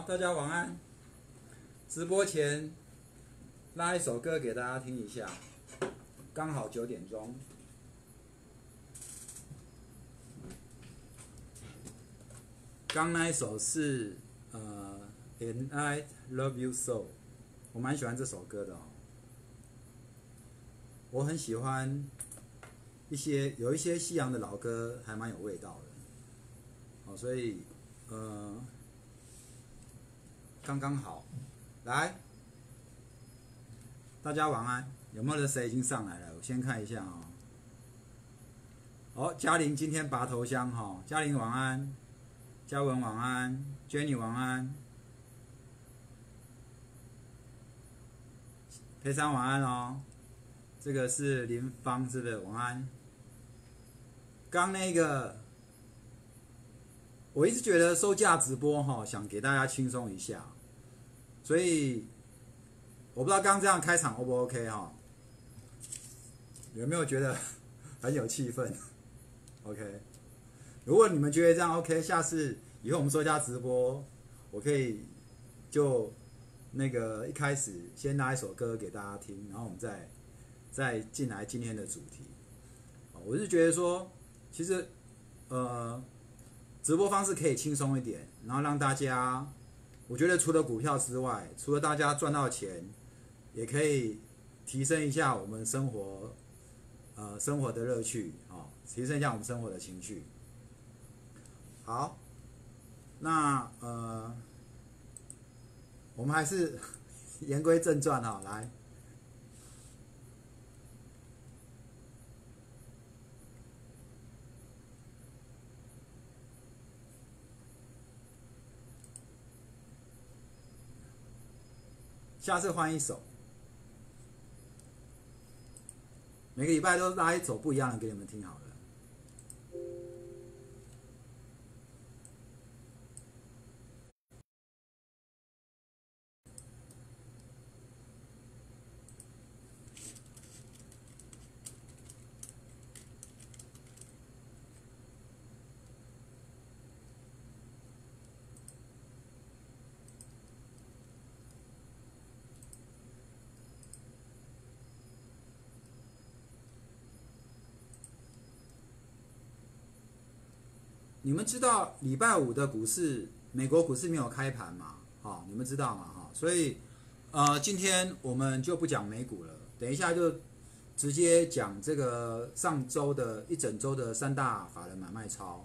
大家晚安。直播前拉一首歌给大家听一下，刚好9点钟。刚那一首是And I Love You So， 我蛮喜欢这首歌的哦。我很喜欢有一些西洋的老歌，还蛮有味道的。所以刚刚好。来，大家晚安。有没有人谁已经上来了？我先看一下哦。嘉玲今天拔头香哈，嘉玲晚安，嘉文晚安 ，Jenny 晚安，裴珊晚安哦。这个是林芳是不是？晚安。刚那个，我一直觉得收假直播哈，想给大家轻松一下。所以我不知道刚刚这样开场 O 不 OK 哈？有没有觉得很有气氛 ？OK， 如果你们觉得这样 OK， 下次以后我们收假直播，我可以就那个一开始先拉一首歌给大家听，然后我们再进来今天的主题。我是觉得说，其实直播方式可以轻松一点，然后让大家。我觉得除了股票之外，除了大家赚到钱，也可以提升一下我们生活的乐趣提升一下我们生活的情绪。好，那我们还是言归正传来。下次换一首，每个礼拜都拉一首不一样的给你们听好了。你们知道礼拜五的股市，美国股市没有开盘嘛？你们知道嘛？所以今天我们就不讲美股了，等一下就直接讲这个上周的一整周的3大法人买卖超。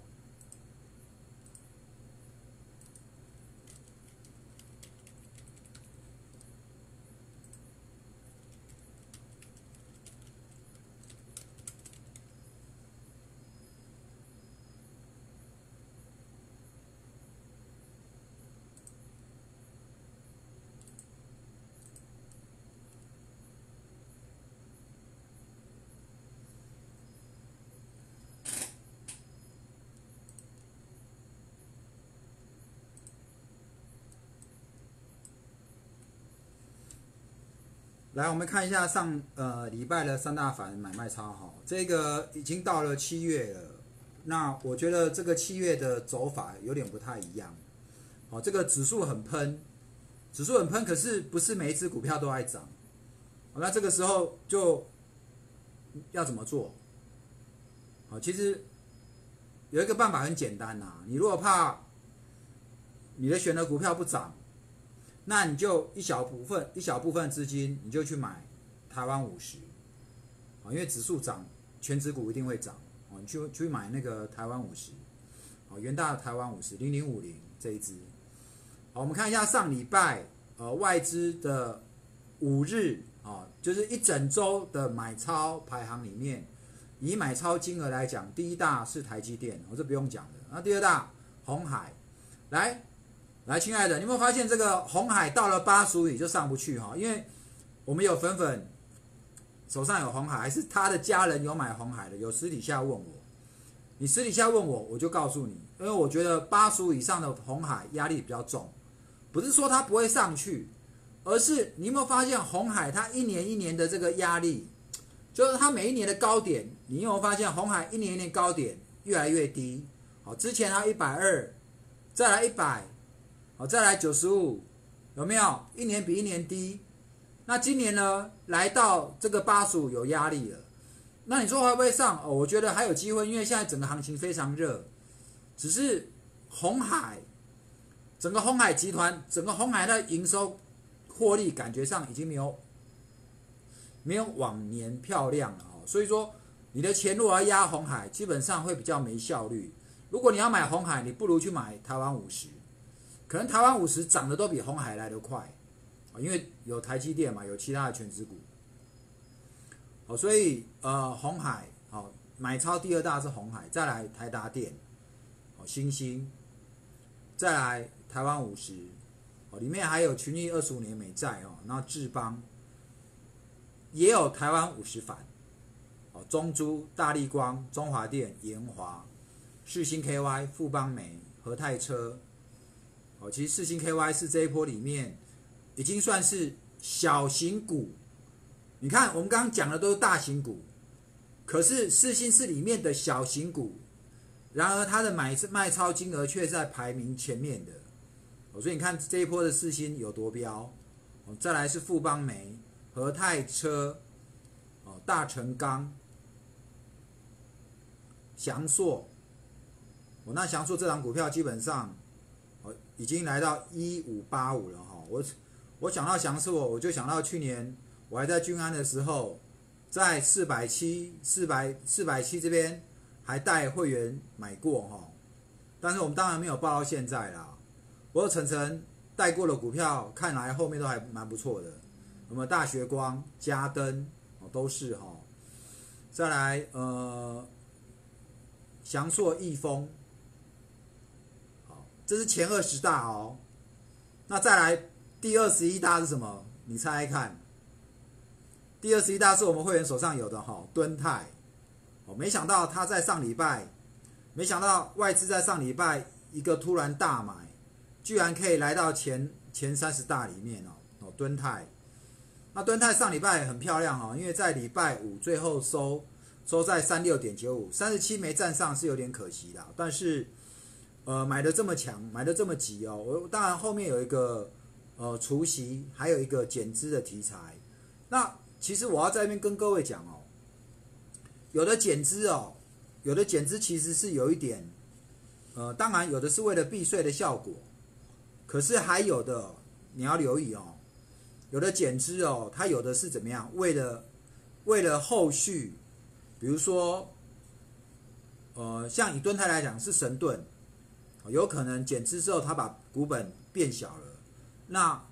来，我们看一下礼拜的3大法人买卖超这个已经到了7月了。那我觉得这个7月的走法有点不太一样。这个指数很喷，可是不是每一只股票都在涨。那这个时候就要怎么做？其实有一个办法很简单你如果怕你的选的股票不涨，那你就一小部分资金，你就去买台湾50，因为指数涨，全指股一定会涨，你去买那个台湾50，元大的台湾500050这一支。好，我们看一下上礼拜外资的5日就是一整周的买超排行里面，以买超金额来讲，第一大是台积电，这不用讲的。那第二大鸿海，来，亲爱的，你有没有发现这个鸿海到了80里就上不去因为我们有粉手上有鸿海，还是他的家人有买鸿海的，有私底下问我，你私底下问我，我就告诉你，因为我觉得85以上的鸿海压力比较重，不是说它不会上去，而是你有没有发现鸿海它一年一年的这个压力，就是它每一年的高点，你有没有发现鸿海一年一年高点越来越低？之前它120，再来100。 好，再来95，有没有？一年比一年低。那今年呢，来到这个85有压力了。那你说会不会上？哦，我觉得还有机会，因为现在整个行情非常热。只是鸿海，整个鸿海集团，整个鸿海的营收获利感觉上已经没有往年漂亮了哦。所以说，你的钱如果要压鸿海，基本上会比较没效率。如果你要买鸿海，你不如去买台湾50，可能台湾50涨得都比鸿海来得快，因为有台积电嘛，有其他的全指股。所以鸿海买超第2大是鸿海，再来台达电，新兴，再来台湾50，里面还有群益25年美债然后智邦也有台湾50反，中珠、大立光、中华电、研华、世新 KY、富邦煤、和泰车，其实世新 KY 是这一波里面已经算是小型股。你看我们刚刚讲的都是大型股，可是世新是里面的小型股，然而它的卖超金额却在排名前面的，所以你看这一波的世新有多飙。再来是富邦煤、和泰车、大成钢、祥硕，那祥硕这档股票基本上已经来到1585了哈。我想到祥硕，我就想到去年我还在均安的时候，在470这边还带会员买过哈，但是我们当然没有报到现在啦。不过晨晨带过的股票，看来后面都还蛮不错的。那么大学光、嘉登都是哈。再来祥硕、益丰，好，这是前20大哦。那再来第21大是什么？你猜猜看。第21大是我们会员手上有的哈，敦泰。没想到他在上礼拜，没想到外资在上礼拜一个突然大买，居然可以来到前30大里面哦。敦泰，那敦泰上礼拜很漂亮哈，因为在礼拜5最后收在36.95，37没站上是有点可惜啦。但是买的这么强，买的这么急哦，我当然后面有一个除息，还有一个减资的题材。那其实我要在那边跟各位讲哦，有的减资其实是有一点，当然有的是为了避税的效果，可是还有的你要留意哦，有的减资它有的是怎么样？为了后续，比如说，像以敦泰来讲是神盾，有可能减资之后它把股本变小了，那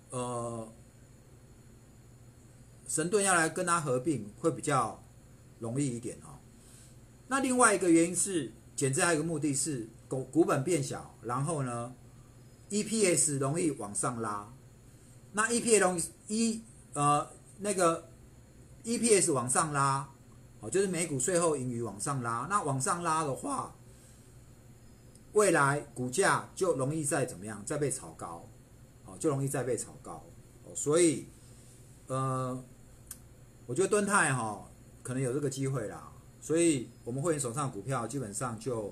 神盾要来跟它合并会比较容易一点哦。那另外一个原因是减资还有一个目的是股本变小，然后呢 EPS 容易往上拉。那 EPS 往上拉，就是每股税后盈余往上拉。那往上拉的话，未来股价就容易再怎么样，再被炒高，就容易再被炒高。所以我觉得敦泰可能有这个机会啦。所以我们会员手上的股票基本上就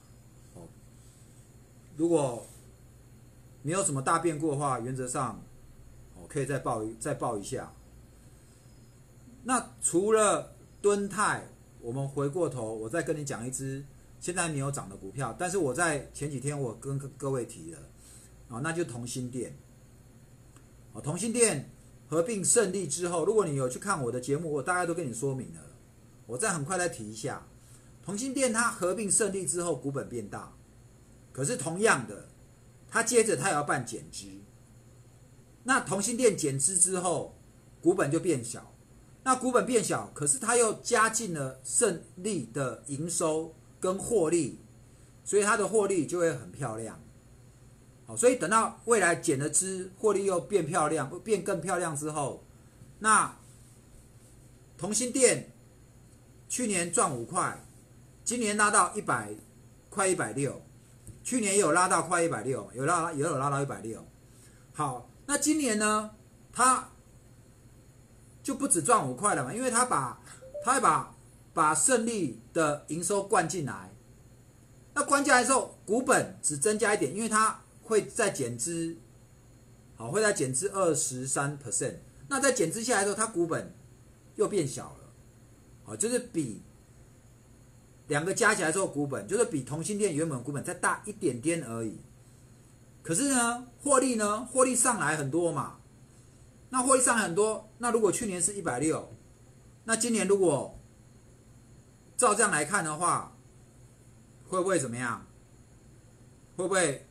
如果没有什么大变故的话，原则上可以再报一下。那除了敦泰，我们回过头，我再跟你讲一支现在没有涨的股票，但是我在前几天我跟各位提了，那就是同心电。同心电合并胜利之后，如果你有去看我的节目，我大概都跟你说明了，我再很快再提一下。同心电它合并胜利之后股本变大，可是同样的，它接着它也要办减资。那同心电减资之后，股本就变小。那股本变小，可是它又加进了胜利的营收跟获利，所以它的获利就会很漂亮。所以等到未来减了资，获利又变漂亮，变更漂亮之后，那同心电去年赚5块，今年拉到快160，去年也有拉到快160，有拉到160。好，那今年呢，它就不止赚5块了嘛，因为它会把胜利的营收灌进来。那灌进来之后，股本只增加一点，因为它会再减资，好，会再减资23%。那在减资下来之后，它股本又变小了，好，就是比两个加起来之后股本，就是比同性恋原本股本再大一点点而已。可是呢，获利上来很多嘛。那获利上来很多，那如果去年是160，那今年如果照这样来看的话，会不会怎么样？会不会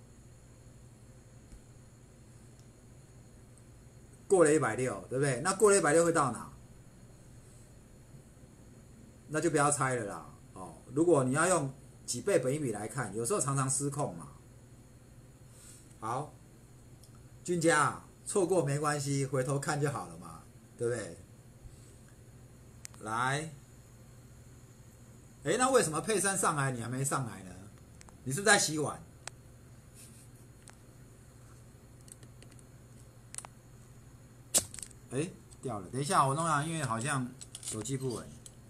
过了160，对不对？那过了160会到哪？那就不要猜了啦。哦，如果你要用几倍本益比来看，有时候常常失控嘛。好，君家错过没关系，回头看就好了嘛，对不对？来，那为什么佩珊上来你还没上来呢？你是不是在洗碗？掉了，等一下我弄下，因为好像手机不稳。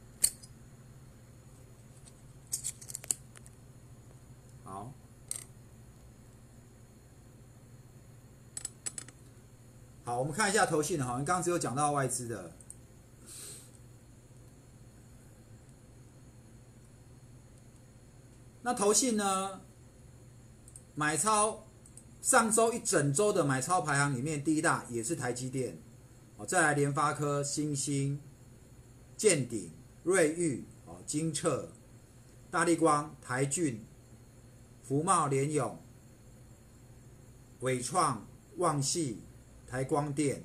好，好，我们看一下投信哈，你刚刚只有讲到外资的。那投信呢？买超上周一整周的买超排行里面，第一大也是台积电，再来联发科、新兴、健鼎、瑞昱、精测、大立光、台骏、福茂、联咏、伟创、旺矽、台光电、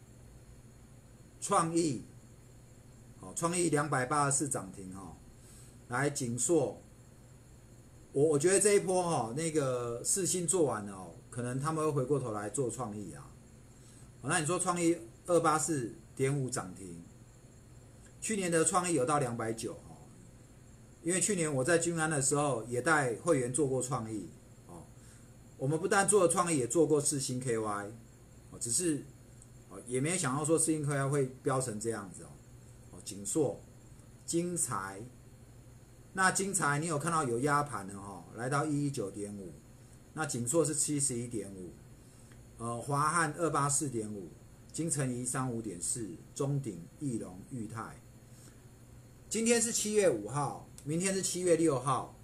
创意，创意284涨停哦，来景硕。我觉得这一波那个世芯做完了可能他们会回过头来做创意啊。那你说创意284.5涨停，去年的创意有到290因为去年我在君安的时候也带会员做过创意我们不但做了创意，也做过世芯 KY 只是也没有想到说世芯 KY 会飙成这样子景硕、精材。那精材你有看到有压盘的来到119.5，那景硕是71.5，华汉284.5，精诚宜35.4，中鼎、义隆、裕泰。今天是7月5号，明天是7月6号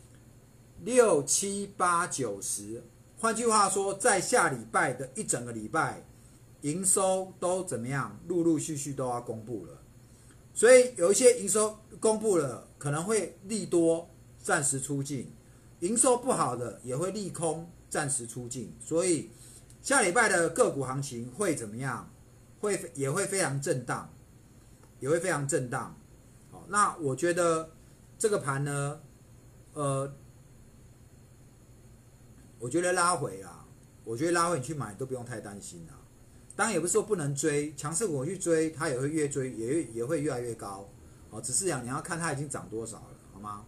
，6、7、8、9、10。换句话说，在下礼拜的一整个礼拜，营收都怎么样？陆陆续续都要公布了。所以有一些营收公布了，可能会利多暂时出尽，营收不好的也会利空暂时出尽。所以下礼拜的个股行情会怎么样？也会非常震荡，也会非常震荡。那我觉得这个盘呢，我觉得拉回你去买都不用太担心啦。当然也不是说不能追，强势股去追，它也会越追也会越来越高，只是你要看它已经涨多少了，好吗？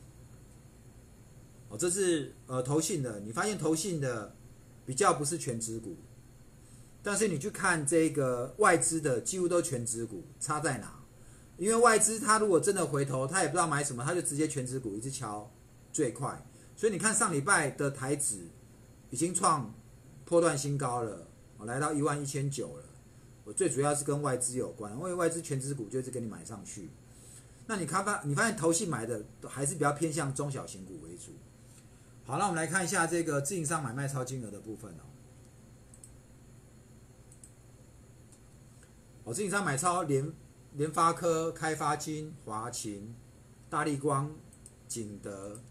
这是投信的，你发现投信的比较不是全指股，但是你去看这个外资的几乎都全指股，差在哪？因为外资它如果真的回头，它也不知道买什么，它就直接全指股一直敲最快，所以你看上礼拜的台指已经创波段新高了。来到11900了，我最主要是跟外资有关，因为外资全指股就是跟你买上去。那你发现投信买的还是比较偏向中小型股为主。好，那我们来看一下这个自营商买卖超金额的部分自营商买超联发科、开发金、华勤、大立光、景德。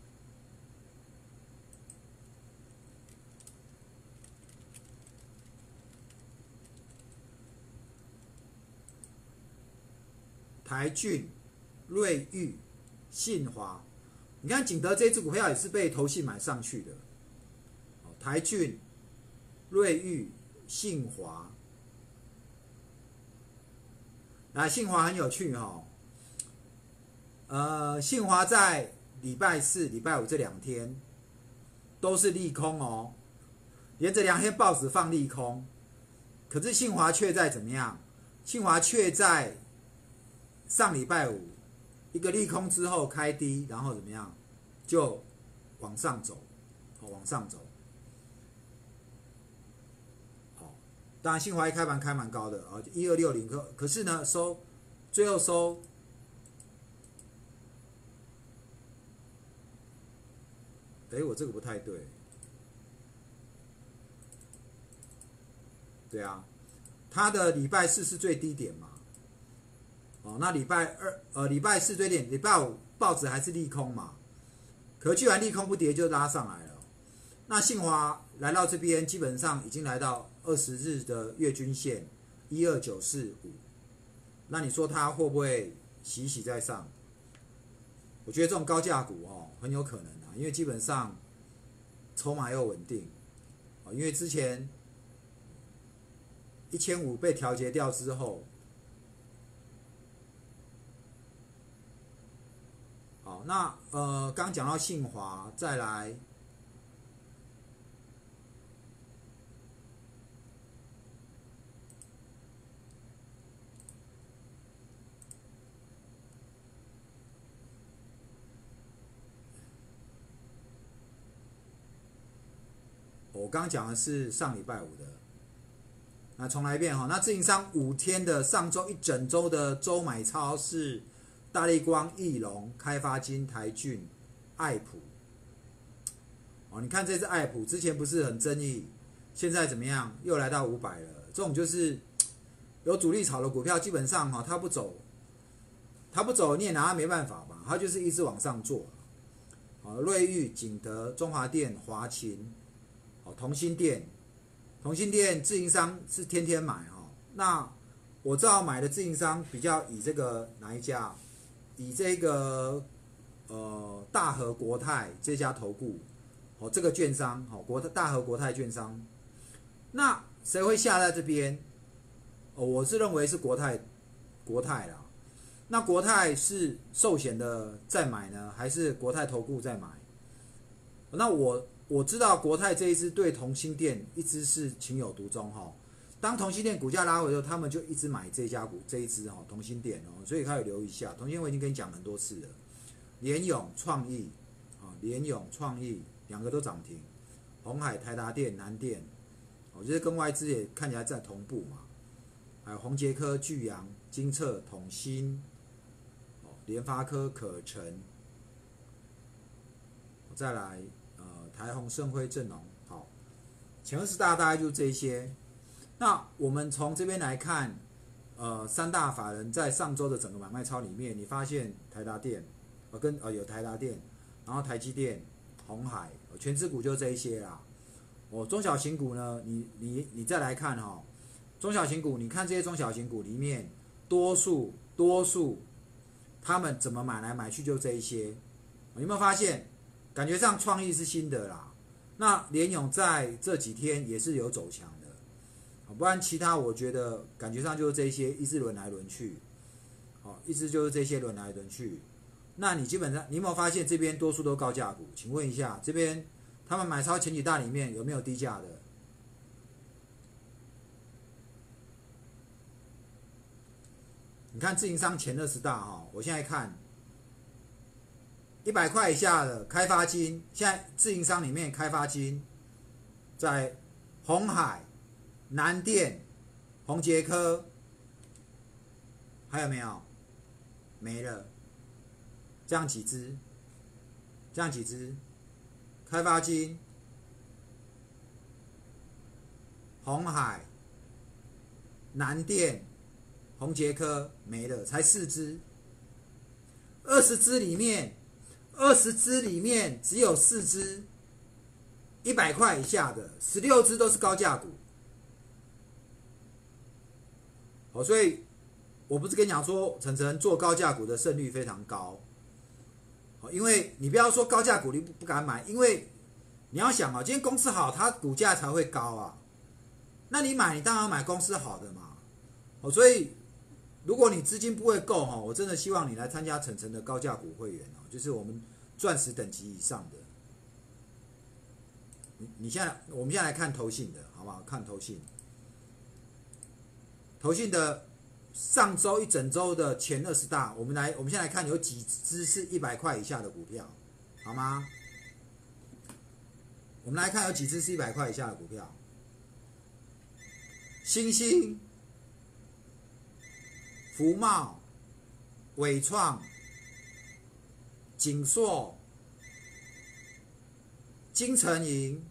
台骏、瑞昱、信华，你看景德这支股票也是被投信买上去的。台骏、瑞昱、信华，来信华很有趣信华在礼拜4、礼拜5这2天都是利空连着2天报纸放利空，可是信华却在怎么样？信华却在上礼拜5一个利空之后开低，然后怎么样？就往上走，往上走。 当然信华一开盘开蛮高的啊，1260，可是呢最后收，我这个不太对，对啊，它的礼拜四是最低点嘛，那礼拜四最低点，礼拜五报纸还是利空嘛，可居然利空不跌就拉上来了。那信华来到这边，基本上已经来到20日的月均线12945，那你说它会不会洗洗再上？我觉得这种高价股很有可能啊，因为基本上筹码又稳定，因为之前1500被调节掉之后，好，那刚讲到信华，再来。我刚刚讲的是上礼拜五的，那重来一遍哈。那自营商5天的上周一整周的周买超是大立光、义隆、开发金、台骏、爱普。你看这支爱普之前不是很争议，现在怎么样？又来到500了。这种就是有主力炒的股票，基本上它不走你也拿它没办法吧？它就是一直往上做。瑞昱、景德、中华电、华勤。同心店自营商是天天买那我知道买的自营商比较以这个哪一家？以这个大和国泰这家投顾这个券商大和国泰券商，那谁会下在这边？我是认为是国泰啦。那国泰是寿险的在买呢，还是国泰投顾在买？那我知道国泰这一支对同心店一直是情有独钟当同心店股价拉回的时候，他们就一直买这一支同心店所以可以留意一下。同心店我已经跟你讲很多次了，联咏、创意两个都涨停，鸿海、台达电、南电，就是跟外资也看起来在同步嘛。还有宏捷科、巨阳、精测、统新、联发科、可成，再来台宏、盛辉、正隆，好，前20大概就这些。那我们从这边来看，三大法人在上周的整个买卖超里面，你发现台达电，有台达电，然后台积电、鸿海，全指股就这一些啦。中小型股呢，你再来看中小型股，你看这些中小型股里面，多数他们怎么买来买去就这一些，有没有发现？感觉上创意是新的啦，那联咏在这几天也是有走强的，不然其他我觉得感觉上就是这些一直轮来轮去，一直就是这些轮来轮去。那你基本上你有没有发现这边多数都高价股？请问一下，这边他们买超前几大里面有没有低价的？你看自营商前20大我现在看。100块以下的开发金，现在自营商里面开发金在鸿海、南电、宏捷科，还有没有？没了。这样几只？开发金、鸿海、南电、宏捷科没了，才4只。20只里面只有4只100块以下的，16只都是高价股。所以我不是跟你讲说晨晨做高价股的胜率非常高，因为你不要说高价股你不敢买，因为你要想今天公司好，它股价才会高啊。那你买，你当然要买公司好的嘛。所以如果你资金不会够我真的希望你来参加晨晨的高价股会员就是我们钻石等级以上的。我们现在来看投信的好不好？看投信的上周一整周的前20大，我们现在来看有几只是100块以下的股票，好吗？我们来看有几只是100块以下的股票。 新兴、福茂、伟创、景硕、金城银、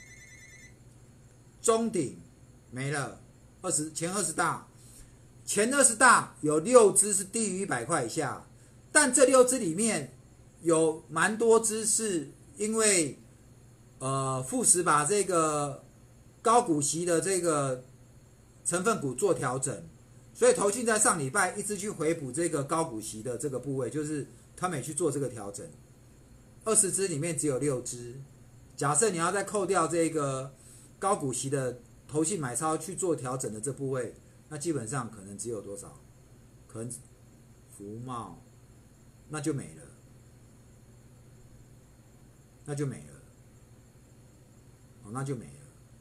中鼎没了，前20大，前20大有6只是低于100块以下，但这6只里面有蛮多只是因为富时把这个高股息的这个成分股做调整，所以投信在上礼拜一直去回补这个高股息的这个部位，就是他们也去做这个调整。20只里面只有6只，假设你要再扣掉这个高股息的投信买超去做调整的这部位，那基本上可能只有多少？可能福茂那就没了，那就没了，那就没了。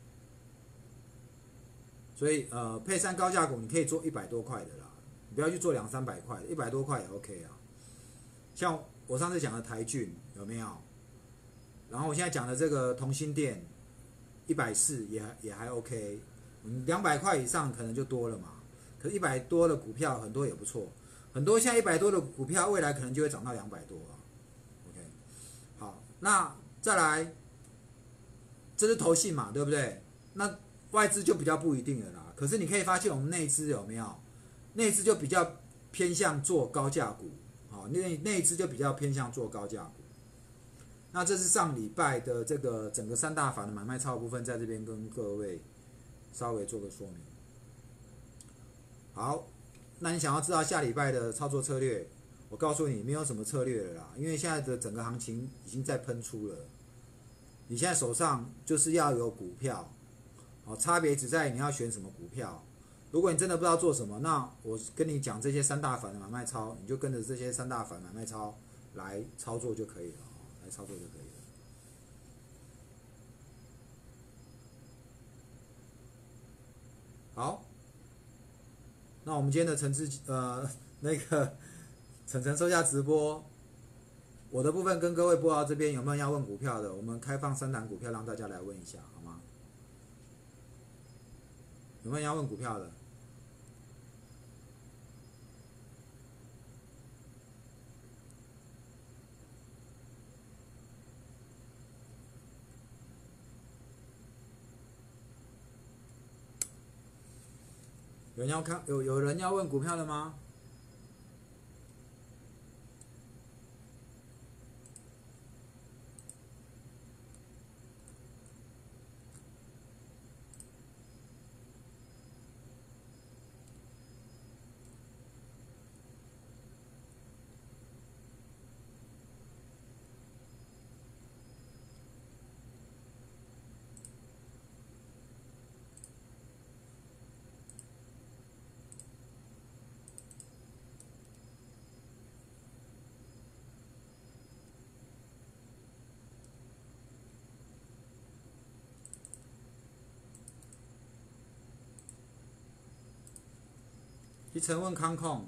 所以配3高价股你可以做100多块的啦，你不要去做200-300块的，100多块也 OK 啊。像我上次讲的台骏有没有？然后我现在讲的这个同心店140也还 OK， 200块以上可能就多了嘛。可是100多的股票很多也不错，很多现在100多的股票未来可能就会涨到200多啊。OK， 好，那再来，这是投信嘛，对不对？那外资就比较不一定了啦。可是你可以发现我们内资有没有？内资就比较偏向做高价股，好，内资就比较偏向做高价股。那这是上礼拜的这个整个3大法的买卖超部分，在这边跟各位稍微做个说明。好，那你想要知道下礼拜的操作策略，我告诉你没有什么策略了啦，因为现在的整个行情已经在喷出了。你现在手上就是要有股票，好，差别只在于你要选什么股票。如果你真的不知道做什么，那我跟你讲这些3大法的买卖超，你就跟着这些3大法买卖超来操作就可以了，来操作就可以了。好，那我们今天的那个晨晨收下直播，我的部分跟各位播到这边，有没有要问股票的？我们开放3档股票让大家来问一下，好吗？有没有要问股票的？有人要问股票的吗？一晨问康控，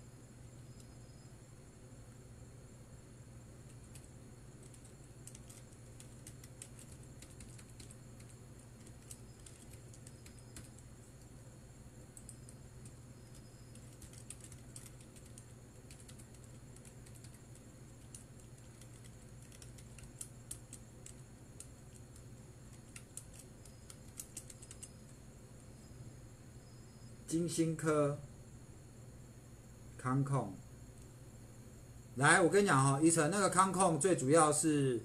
金星科、康控。来，我跟你讲哈，一晨那个康控最主要是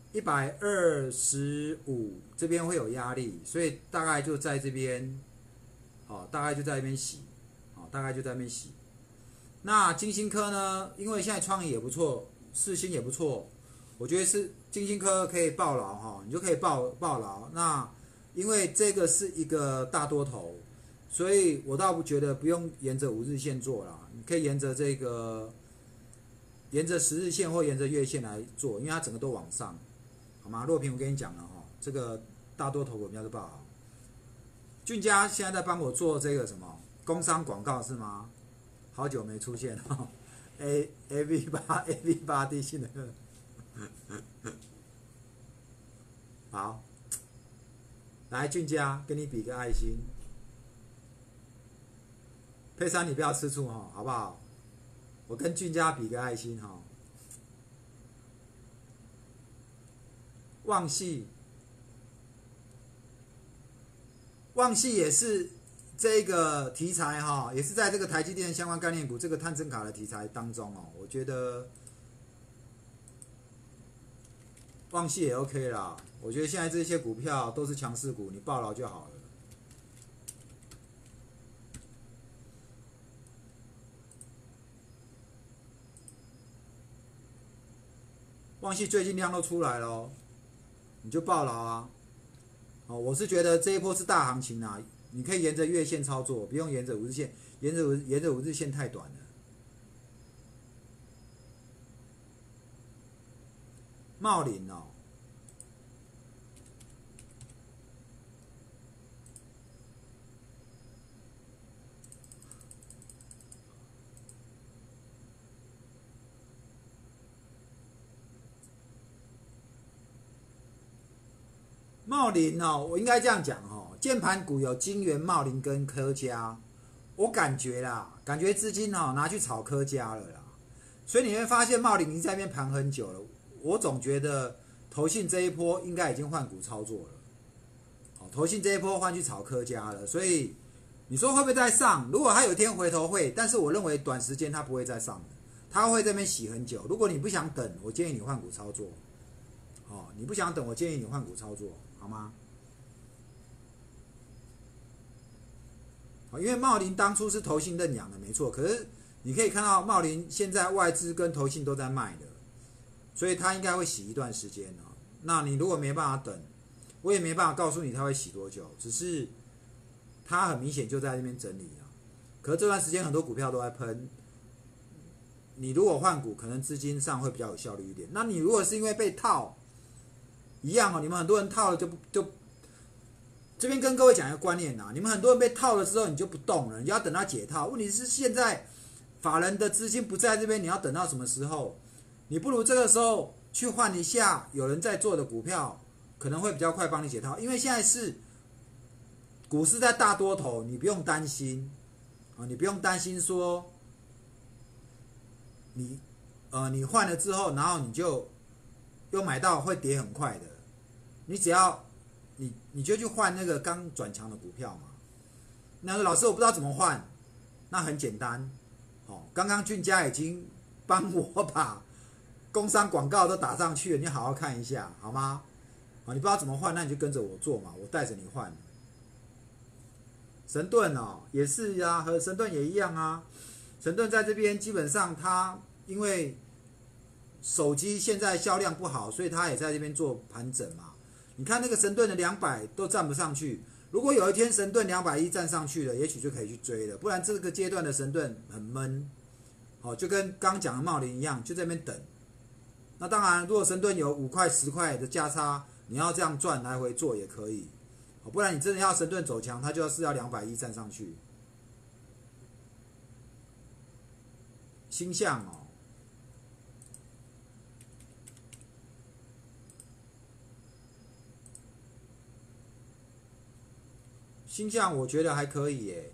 125这边会有压力，所以大概就在这边，大概就在那边洗，大概就在那边洗。那金星科呢，因为现在创意也不错，世新也不错，我觉得是金星科可以抱牢哈，你就可以抱牢。那因为这个是一个大多头，所以我倒不觉得不用沿着5日线做啦，你可以沿着10日线或沿着月线来做，因为它整个都往上，好吗？若平我跟你讲了哈，这个大多头股票是抱好。俊佳现在在帮我做这个什么工商广告是吗？好久没出现了 ，AV8 地信的，好，来俊佳跟你比个爱心。 佩珊你不要吃醋哈，好不好？我跟俊家比个爱心哈。旺系也是这个题材哈，也是在这个台积电相关概念股这个探针卡的题材当中哦，我觉得旺系也 OK 啦。我觉得现在这些股票都是强势股，你抱牢就好了。旺系最近量都出来了哦，你就抱牢啊。哦，我是觉得这一波是大行情啊，你可以沿着月线操作，不用沿着5日线，沿着5日线太短了。茂林哦，茂林哦，我应该这样讲哦，键盘股有金元、茂林跟科嘉，我感觉啦，感觉资金哦拿去炒科嘉了啦，所以你会发现茂林已经在那边盘很久了，我总觉得投信这一波应该已经换股操作了，哦，投信这一波换去炒科嘉了，所以你说会不会再上？如果它有一天回头会，但是我认为短时间它不会再上的，它会在那边洗很久。如果你不想等，我建议你换股操作。哦，你不想等，我建议你换股操作，好吗？因为茂林当初是投信认养的，没错。可是你可以看到茂林现在外资跟投信都在卖的，所以它应该会洗一段时间哦。那你如果没办法等，我也没办法告诉你它会洗多久，只是它很明显就在那边整理啊。可是这段时间很多股票都在喷，你如果换股，可能资金上会比较有效率一点。那你如果是因为被套，一样哦，你们很多人套了就这边跟各位讲一个观念呐，你们很多人被套了之后，你就不动了，你要等它解套。问题是现在法人的资金不在这边，你要等到什么时候？你不如这个时候去换一下有人在做的股票，可能会比较快帮你解套。因为现在是股市在大多头，你不用担心啊，你不用担心说你换了之后，然后你就又买到会跌很快的，你只要你就去换那个刚转强的股票嘛。那老师我不知道怎么换，那很简单，哦，刚刚俊佳已经帮我把工商广告都打上去了，你好好看一下好吗？你不知道怎么换，那你就跟着我做嘛，我带着你换。神盾哦也是啊，和神盾也一样啊。神盾在这边基本上它因为手机现在销量不好，所以它也在这边做盘整嘛。你看那个神盾的200都站不上去，如果有一天神盾210站上去了，也许就可以去追了。不然这个阶段的神盾很闷，哦，就跟刚讲的茂林一样，就在那边等。那当然，如果神盾有5块、10块的价差，你要这样赚来回做也可以，不然你真的要神盾走强，它就是要210站上去。星象哦。星象我觉得还可以耶，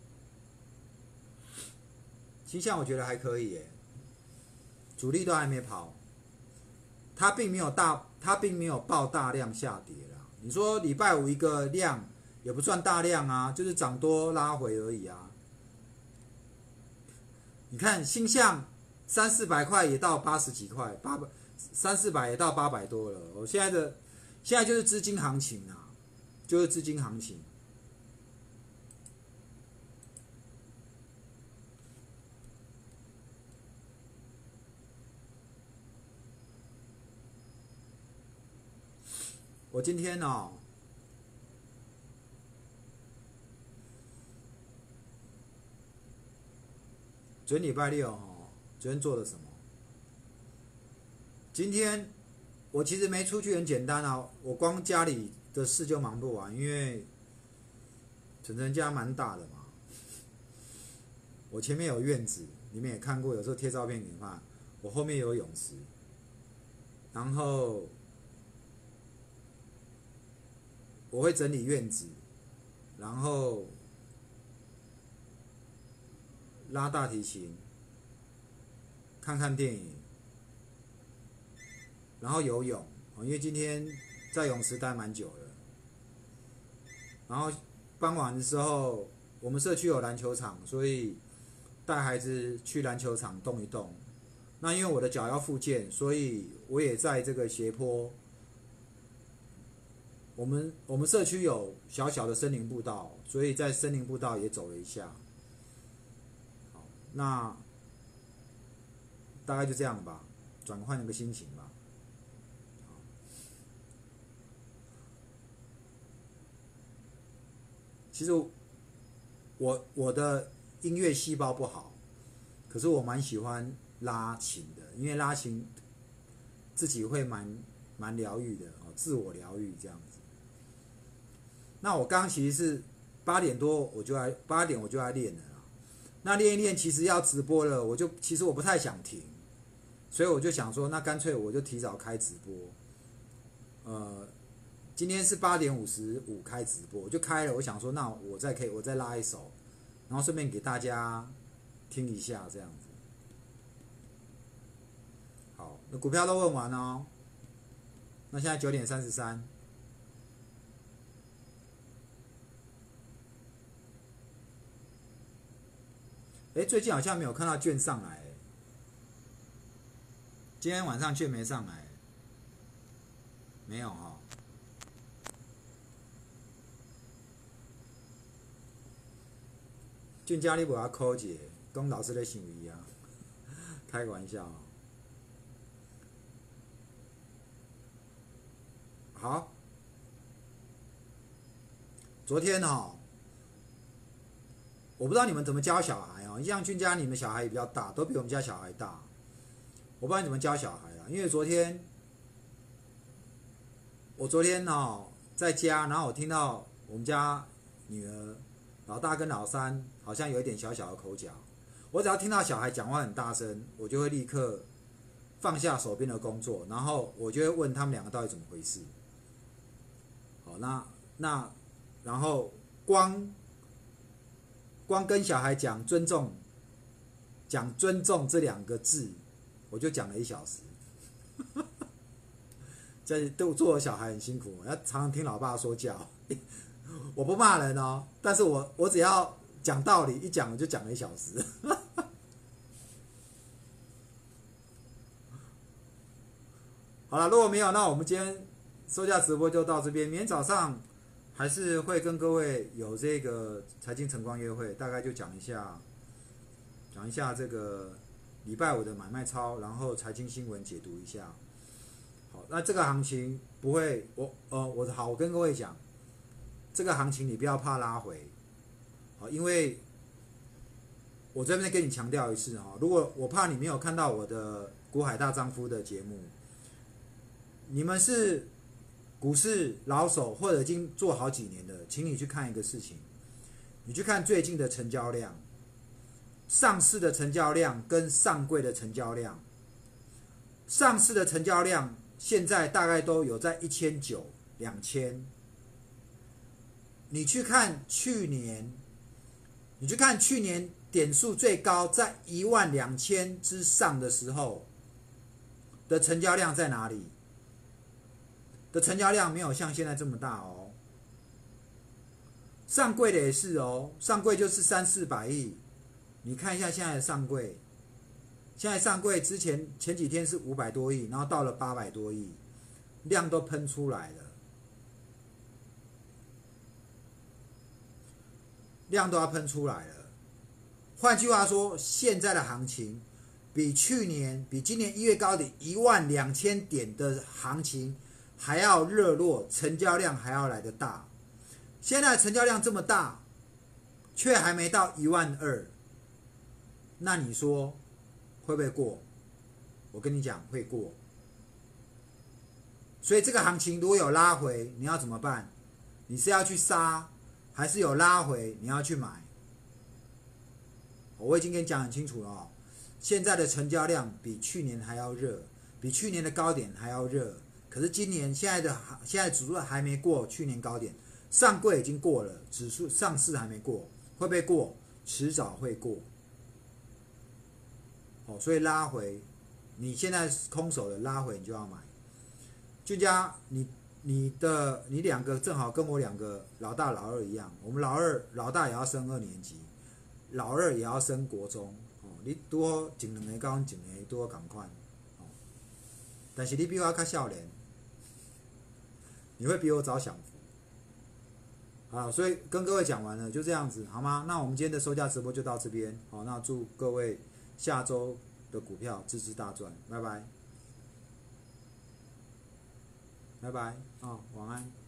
星象我觉得还可以耶，主力都还没跑，它并没有爆大量下跌啦。你说礼拜五一个量也不算大量啊，就是涨多拉回而已啊。你看星象300-400块也到80几块，300-400也到800多了。我现在就是资金行情啊，就是资金行情。我今天哦，昨天礼拜六哦，昨天做了什么？今天我其实没出去，很简单啊，我光家里的事就忙不完，因为晨晨家蛮大的嘛。我前面有院子，你们也看过，有时候贴照片给你看。我后面有泳池，然后我会整理院子，然后拉大提琴，看看电影，然后游泳，因为今天在泳池待蛮久了。然后傍晚的时候，我们社区有篮球场，所以带孩子去篮球场动一动。那因为我的脚要复健，所以我也在这个斜坡。我们社区有小小的森林步道，所以在森林步道也走了一下。好，那大概就这样吧，转换一个心情吧。其实我的音乐细胞不好，可是我蛮喜欢拉琴的，因为拉琴自己会蛮疗愈的，自我疗愈这样子。那我刚刚其实是8点我就来练了啦。那练一练，其实要直播了，其实我不太想停，所以我就想说，那干脆我就提早开直播。今天是8:55开直播，我就开了。我想说，那我再拉一首，然后顺便给大家听一下这样子。好，那股票都问完哦。那现在9:33。最近好像没有看到券上来，今天晚上券没上来，没有哈。俊家你不要扣解，讲老师在想伊啊，开个玩笑。好，昨天我不知道你们怎么教小孩像俊家你们小孩也比较大，都比我们家小孩大。我不知道你怎么教小孩因为我昨天在家，然后我听到我们家女儿老大跟老三好像有一点小小的口角。我只要听到小孩讲话很大声，我就会立刻放下手边的工作，然后我就会问他们两个到底怎么回事。好，然后光跟小孩讲尊重这2个字，我就讲了1小时。这做我小孩很辛苦，要常常听老爸说教。我不骂人但是我只要讲道理，一讲我就讲了1小时。好了，如果没有，那我们今天收假直播就到这边。明天早上还是会跟各位有这个财经晨光约会，大概就讲一下这个礼拜5的买卖超，然后财经新闻解读一下。好，那这个行情不会，我跟各位讲，这个行情你不要怕拉回，好，因为我这边跟你强调一次如果我怕你没有看到我的股海大丈夫的节目，你们是股市老手或者已经做好几年的，请你去看一个事情，你去看最近的成交量，上市的成交量跟上柜的成交量，上市的成交量现在大概都有在1900、2000。你去看去年点数最高在12000之上的时候的成交量在哪里？的成交量没有像现在这么大上柜的也是上柜就是300-400亿。你看一下现在的上柜，现在上柜前几天是500多亿，然后到了800多亿，量都喷出来了，量都要喷出来了。换句话说，现在的行情比今年1月高点12000点的行情还要热络，成交量还要来得大。现在成交量这么大，却还没到12000，那你说会不会过？我跟你讲会过。所以这个行情如果有拉回，你要怎么办？你是要去杀，还是有拉回你要去买？我已经跟你讲很清楚了现在的成交量比去年还要热，比去年的高点还要热。可是今年现在指数还没过去年高点，上柜已经过了，指数上市还没过，会不会过？迟早会过。 哦，所以拉回，你现在空手的拉回你就要买。俊佳，你两个正好跟我两个老大老二一样，我们老大也要升2年级，老二也要升国中。哦，你多前2个跟前2个多同款。哦，但是你比我较少年，你会比我早享福。好，所以跟各位讲完了，就这样子，好吗？那我们今天的收价直播就到这边。好，那祝各位下周的股票支支大赚，拜拜，拜拜，晚安。